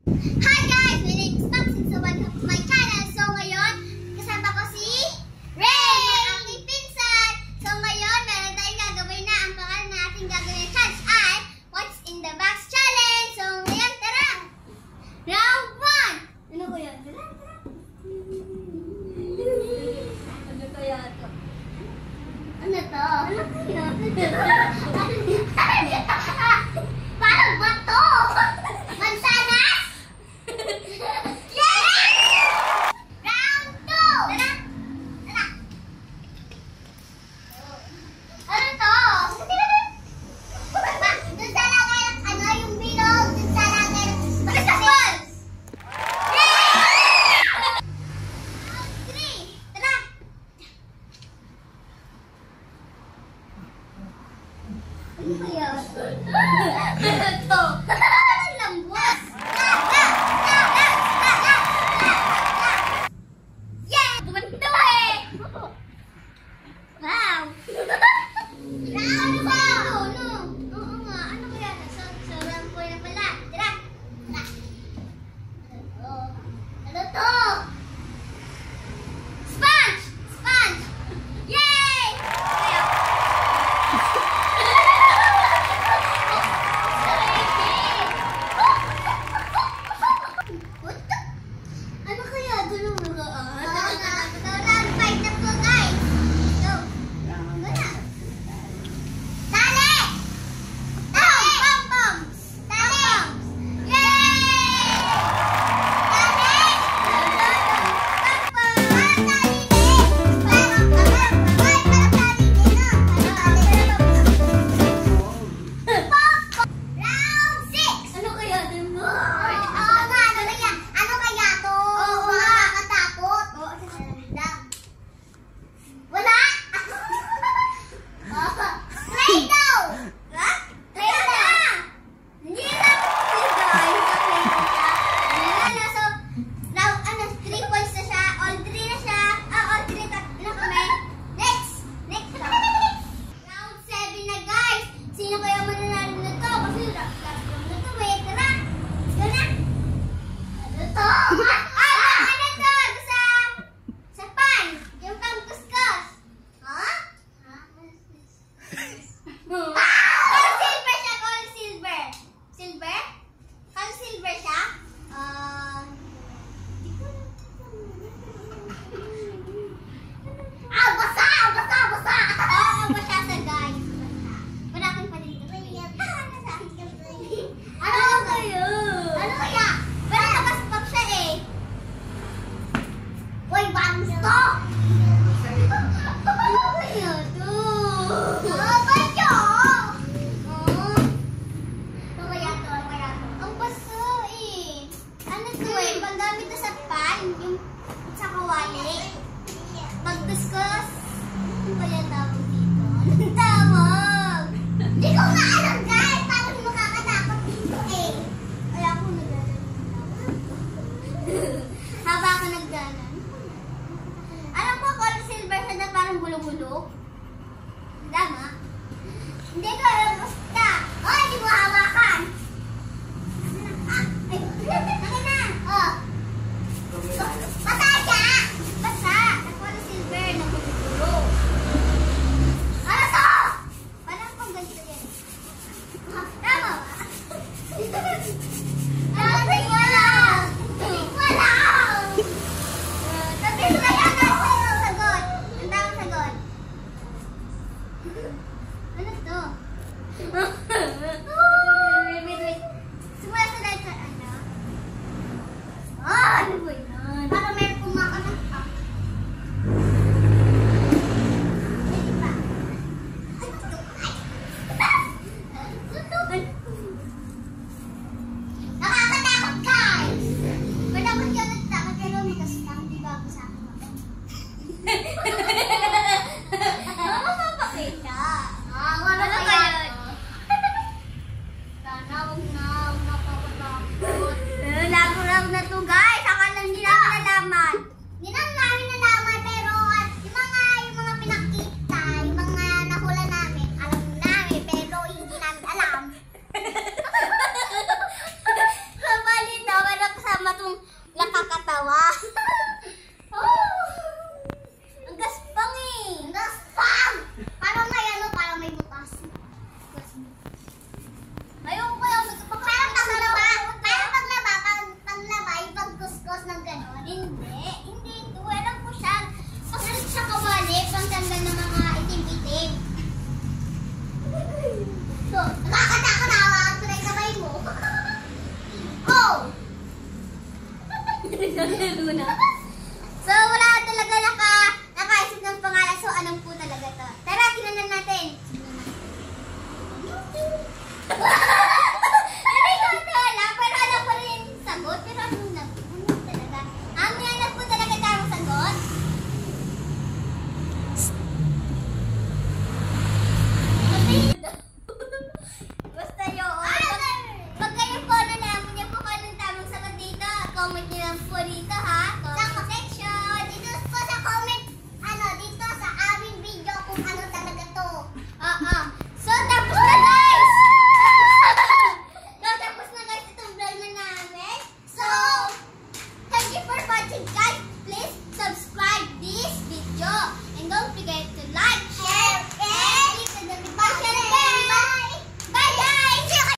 Hi guys! My name is Max and so welcome to my channel. So ngayon, kasama ko si Ray, ang aking pinsan. So ngayon, meron tayong gagawin na ang pangalan na ating gagawin challenge ay What's in the Box Challenge. So ngayon, tara! Round 1! Ano ko yan? Tara, tara! Ano kaya ito? Ano to? Ano kaya? Parang bato! Mansanas! Round 2! Tara! Tara! Ano to? Doon sa lagay ng ano, yung bilog. Doon sa lagay ng vegetables. Round 3! Tara! Ano kaya? Ano to? Ang lambot! Yeah! Gumanto eh! Wow! Round 4! No! Oo nga, ano kaya? So round 4 na pala. Tara! Tara! Ano to? Sponge! Sponge! Yay! Kaya... Ano kaya? Gulong mga So, round 5 na po, guys. Go. Wala. Tali! Tali! Pom-poms! Tali! Yay! Tali! Pom-poms! Tali din! Parang tali din, no? Round 6! Ano kaya din mo? Oo nga, ano kaya to? Oo nga, nakakatakot. Wala? Play-Doh! Ha? Play-Doh! Hindi na. Guys, Play-Doh siya. Ano, so, now, 3 points na siya. All 3 na siya. All 3 na kami. Next! Next round. Round 7 na, guys. Sino kaya mananalo na to? Kasi last round na to. Wait, tara. Let's go na. Ano to? Ano to? Sa pan. Yung pang-kuskus. Ha? Color silver siya. Color silver. Silver? Color silver siya? Basa! Basa! Basa! Oo, basa sa guys. Wala akong panito. Ano kaya? Ano kaya? Pero nakaspap siya eh. Uy, bangs to! Ano kaya to? Banyo! Ano kaya to? Ano kaya to? Ang baso eh. Ano to eh? Paggamit to sa pan, yung sa kawali. Pag-discuss. Ano kaya tawag dito? Anong tawag? Hindi ko nga alam guys. Parang makakatakot dito eh. Kaya ako nagdanan. Haba ako nagdanan. Alam mo, color silver siya na parang gulo-gulo. Tama? Hindi ko alam basta. Oh, hindi mo hawakan. Ay, akin na. Oh. Basa siya. Basa. Color silver na gulo-gulo. Ano to? Parang kung ganito yan. Tama ba? Wala. Wala. Sabi ko kaya ang sagot. Ang tamang sagot. Ano to? Wait. Simula sa dahil sa ano? Ano ba yan? Parang meron kumakanak pa. Hindi pa. Ano to? Nakakatakot guys! Matapos yun nagtakot pero may kasutang di ba ako sa akin? Mapapakita. Wala na kaya. Sana huwag na mapapakot. Laro-laro na to guys. Akala hindi namin nalaman. Hindi namin nalaman pero yung mga pinakita, yung mga nahula namin, alam namin pero hindi namin alam. Kapalit naman kasong nakakatawa. Oh, ang gaspang eh. Ang gaspang! Parang may ano, parang may butas. Ayun ko yung parang paglaba. Parang paglaba, yung pagkuskus ng gano'n. Hindi ito. Alam ko siya. Pagkalit siya kawali, pangtanggal ng mga itim-itim. So, nakakatakot na ako. Tunay sabay mo. Go! So, wala talaga nakaisip ng pangalan. So, anong po talaga to? Tara, tinanan natin. Hindi ko ito alam, pero alam ko rin yung sagot. Pero ano talaga? May alam po talaga tamang sagot. Basta yun. Pag kayo po nalaman niyo po kung anong tamang sagot dito, comment niyo lang po dito ha.